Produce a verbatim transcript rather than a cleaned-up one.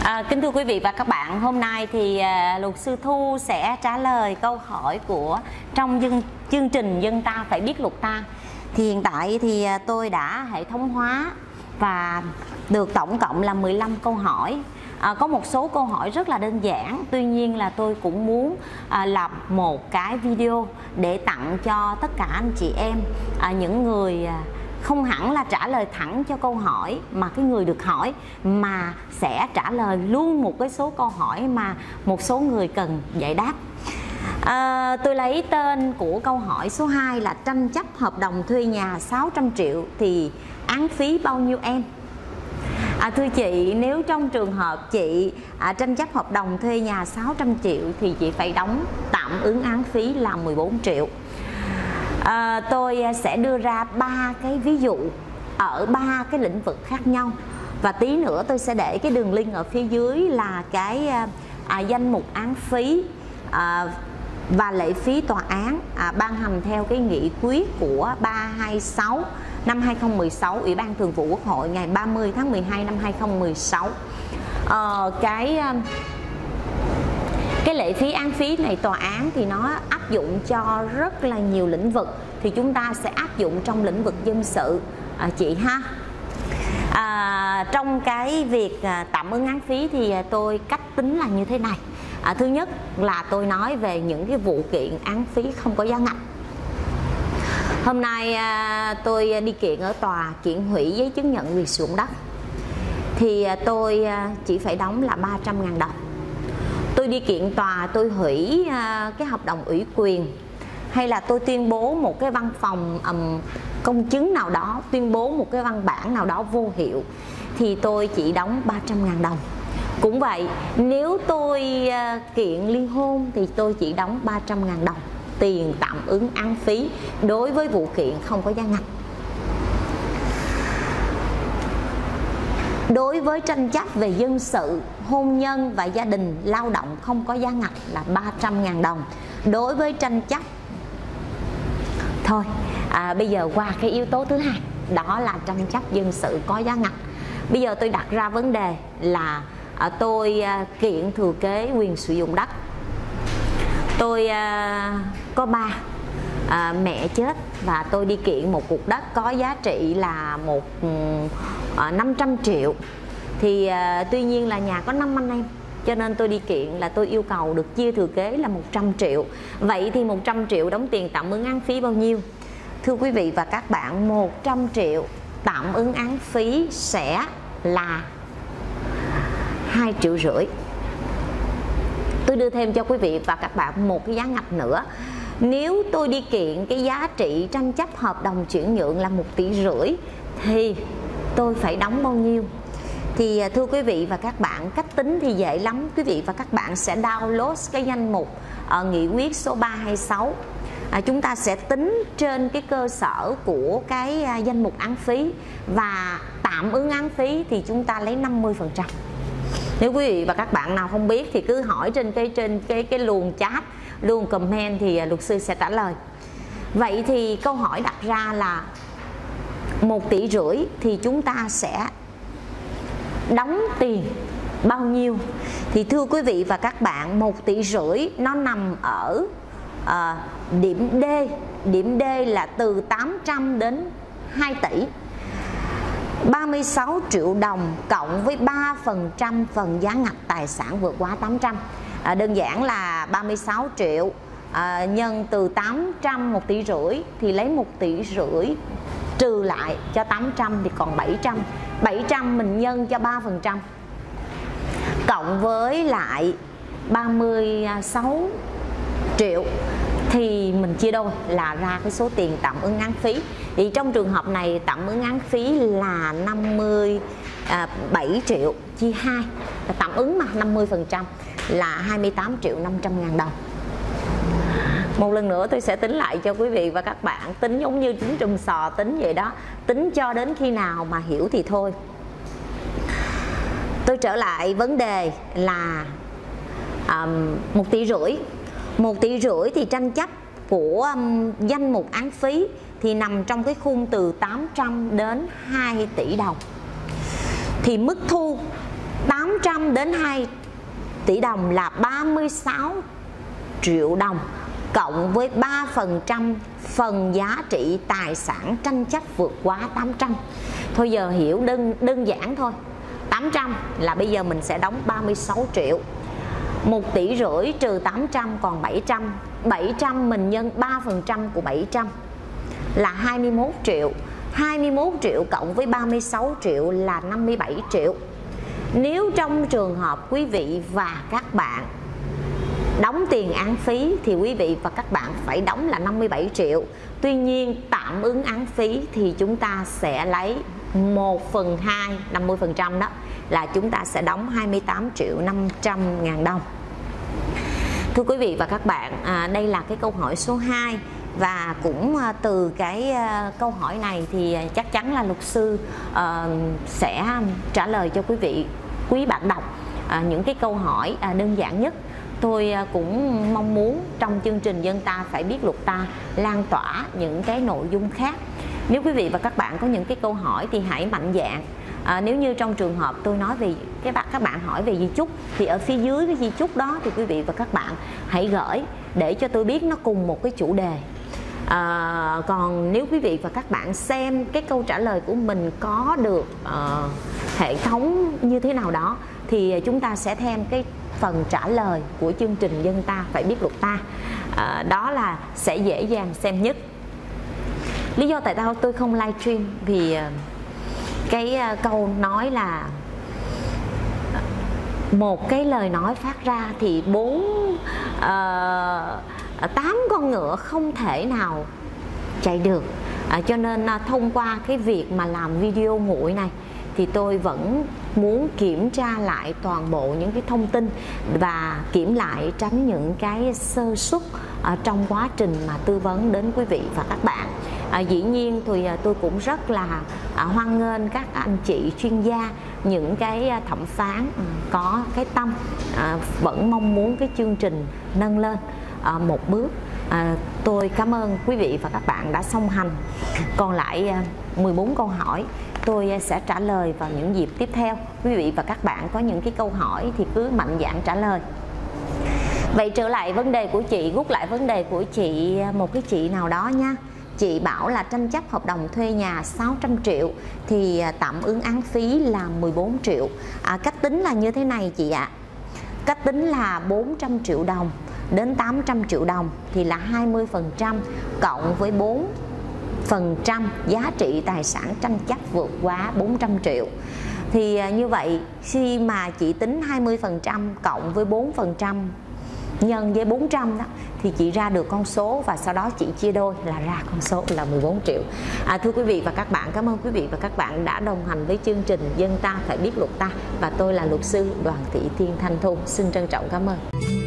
À, kính thưa quý vị và các bạn, hôm nay thì à, luật sư Thu sẽ trả lời câu hỏi của trong dân, chương trình Dân Ta Phải Biết Luật Ta. Thì hiện tại thì à, tôi đã hệ thống hóa và được tổng cộng là mười lăm câu hỏi. À, có một số câu hỏi rất là đơn giản, tuy nhiên là tôi cũng muốn à, lập một cái video để tặng cho tất cả anh chị em, à, những người à, không hẳn là trả lời thẳng cho câu hỏi mà cái người được hỏi, mà sẽ trả lời luôn một cái số câu hỏi mà một số người cần giải đáp. À, tôi lấy tên của câu hỏi số hai là tranh chấp hợp đồng thuê nhà sáu trăm triệu thì án phí bao nhiêu em? À, thưa chị, nếu trong trường hợp chị à, tranh chấp hợp đồng thuê nhà sáu trăm triệu thì chị phải đóng tạm ứng án phí là mười bốn triệu. À, tôi sẽ đưa ra ba cái ví dụ ở ba cái lĩnh vực khác nhau, và tí nữa tôi sẽ để cái đường link ở phía dưới là cái à, danh mục án phí à, và lệ phí tòa án à, ban hành theo cái nghị quyết của ba trăm hai mươi sáu năm hai nghìn không trăm mười sáu Ủy ban Thường vụ Quốc hội ngày ba mươi tháng mười hai năm hai nghìn không trăm mười sáu. À, cái Cái lệ phí án phí này tòa án thì nó áp dụng cho rất là nhiều lĩnh vực, thì chúng ta sẽ áp dụng trong lĩnh vực dân sự à, chị ha. À, trong cái việc à, tạm ứng án phí thì à, tôi cách tính là như thế này. À, thứ nhất là tôi nói về những cái vụ kiện án phí không có giá ngạch. Hôm nay à, tôi đi kiện ở tòa kiện hủy giấy chứng nhận quyền sử dụng đất, thì à, tôi à, chỉ phải đóng là ba trăm ngàn đồng. Tôi đi kiện tòa tôi hủy à, cái hợp đồng ủy quyền, hay là tôi tuyên bố một cái văn phòng um, công chứng nào đó, tuyên bố một cái văn bản nào đó vô hiệu, thì tôi chỉ đóng ba trăm ngàn đồng. Cũng vậy, nếu tôi à, kiện ly hôn thì tôi chỉ đóng ba trăm ngàn đồng tiền tạm ứng án phí đối với vụ kiện không có giá ngạch. Đối với tranh chấp về dân sự, hôn nhân và gia đình, lao động không có giá ngạch là ba trăm ngàn đồng. Đối với tranh chấp Thôi, à, bây giờ qua cái yếu tố thứ hai, đó là tranh chấp dân sự có giá ngạch. Bây giờ tôi đặt ra vấn đề là à, tôi à, kiện thừa kế quyền sử dụng đất. Tôi à, có ba, à, mẹ chết và tôi đi kiện một cục đất có giá trị là một à, năm trăm triệu. Thì à, tuy nhiên là nhà có năm anh em, cho nên tôi đi kiện là tôi yêu cầu được chia thừa kế là một trăm triệu. Vậy thì một trăm triệu đóng tiền tạm ứng án phí bao nhiêu? Thưa quý vị và các bạn, một trăm triệu tạm ứng án phí sẽ là hai triệu rưỡi. Tôi đưa thêm cho quý vị và các bạn một cái giá ngạch nữa. Nếu tôi đi kiện cái giá trị tranh chấp hợp đồng chuyển nhượng là một tỷ rưỡi thì tôi phải đóng bao nhiêu? Thì thưa quý vị và các bạn, cách tính thì dễ lắm. Quý vị và các bạn sẽ download cái danh mục ở nghị quyết số ba trăm hai mươi sáu. À, chúng ta sẽ tính trên cái cơ sở của cái à, danh mục án phí và tạm ứng án phí thì chúng ta lấy năm mươi phần trăm. Nếu quý vị và các bạn nào không biết thì cứ hỏi trên cái trên cái cái luồng chat, luồng comment thì luật sư sẽ trả lời. Vậy thì câu hỏi đặt ra là một tỷ rưỡi thì chúng ta sẽ đóng tiền bao nhiêu? Thì thưa quý vị và các bạn, một tỷ rưỡi nó nằm ở à, điểm D. Điểm D là từ tám trăm đến hai tỷ. ba mươi sáu triệu đồng cộng với ba phần trăm phần giá ngạch tài sản vượt quá tám trăm. À, đơn giản là ba mươi sáu triệu à, nhân từ tám trăm, một tỷ rưỡi thì lấy một tỷ rưỡi trừ lại cho tám trăm thì còn bảy trăm. bảy trăm mình nhân cho ba phần trăm cộng với lại ba mươi sáu triệu thì mình chia đôi là ra cái số tiền tạm ứng án phí. Thì trong trường hợp này tạm ứng án phí là năm mươi bảy triệu chia hai, tạm ứng mà năm mươi phần trăm là hai mươi tám triệu năm trăm ngàn đồng. Một lần nữa tôi sẽ tính lại cho quý vị và các bạn, tính giống như tính trùm sò tính vậy đó, tính cho đến khi nào mà hiểu thì thôi. Tôi trở lại vấn đề là um, một tỷ rưỡi. Một tỷ rưỡi thì tranh chấp của um, danh mục án phí thì nằm trong cái khung từ tám trăm đến hai tỷ đồng. Thì mức thu tám trăm đến hai tỷ đồng là ba mươi sáu triệu đồng, cộng với ba phần trăm phần giá trị tài sản tranh chấp vượt quá tám trăm. Thôi giờ hiểu đơn, đơn giản thôi. Tám trăm là bây giờ mình sẽ đóng ba mươi sáu triệu. Một tỷ rưỡi trừ tám trăm còn bảy trăm. bảy trăm mình nhân ba phần trăm của bảy trăm là hai mươi mốt triệu. hai mươi mốt triệu cộng với ba mươi sáu triệu là năm mươi bảy triệu. Nếu trong trường hợp quý vị và các bạn đóng tiền án phí thì quý vị và các bạn phải đóng là năm mươi bảy triệu. Tuy nhiên tạm ứng án phí thì chúng ta sẽ lấy một phần hai, năm mươi phần trăm đó, là chúng ta sẽ đóng hai mươi tám triệu năm trăm ngàn đồng. Thưa quý vị và các bạn, à, đây là cái câu hỏi số hai. Và cũng à, từ cái à, câu hỏi này thì à, chắc chắn là luật sư à, sẽ trả lời cho quý vị, quý bạn đọc à, những cái câu hỏi à, đơn giản nhất. Tôi à, cũng mong muốn trong chương trình Dân Ta Phải Biết Luật Ta lan tỏa những cái nội dung khác. Nếu quý vị và các bạn có những cái câu hỏi thì hãy mạnh dạn. À, nếu như trong trường hợp tôi nói về các bạn các bạn hỏi về di chúc thì ở phía dưới cái di chúc đó thì quý vị và các bạn hãy gửi để cho tôi biết nó cùng một cái chủ đề. À, còn nếu quý vị và các bạn xem cái câu trả lời của mình có được uh, hệ thống như thế nào đó thì chúng ta sẽ thêm cái phần trả lời của chương trình Dân Ta Phải Biết Luật Ta. À, đó là sẽ dễ dàng xem nhất. Lý do tại sao tôi không livestream vì cái câu nói là một cái lời nói phát ra thì bốn uh, tám con ngựa không thể nào chạy được. À, cho nên uh, thông qua cái việc mà làm video nguội này thì tôi vẫn muốn kiểm tra lại toàn bộ những cái thông tin và kiểm lại tránh những cái sơ suất ở trong quá trình mà tư vấn đến quý vị và các bạn. À, dĩ nhiên thì tôi cũng rất là à, hoan nghênh các anh chị chuyên gia, những cái thẩm phán à, có cái tâm à, vẫn mong muốn cái chương trình nâng lên à, một bước. À, tôi cảm ơn quý vị và các bạn đã song hành. Còn lại à, mười bốn câu hỏi tôi sẽ trả lời vào những dịp tiếp theo. Quý vị và các bạn có những cái câu hỏi thì cứ mạnh dạn trả lời. Vậy trở lại vấn đề của chị, rút lại vấn đề của chị, một cái chị nào đó nha. Chị bảo là tranh chấp hợp đồng thuê nhà sáu trăm triệu thì tạm ứng án phí là mười bốn triệu. À, cách tính là như thế này chị ạ. À. Cách tính là bốn trăm triệu đồng đến tám trăm triệu đồng thì là hai mươi phần trăm cộng với bốn phần trăm giá trị tài sản tranh chấp vượt quá bốn trăm triệu. Thì như vậy khi mà chị tính hai mươi phần trăm cộng với bốn phần trăm nhân với bốn trăm đó thì chị ra được con số và sau đó chị chia đôi là ra con số là mười bốn triệu. À, thưa quý vị và các bạn, cảm ơn quý vị và các bạn đã đồng hành với chương trình Dân Ta Phải Biết Luật Ta và tôi là luật sư Đoàn Thị Thiên Thanh Thu. Xin trân trọng cảm ơn.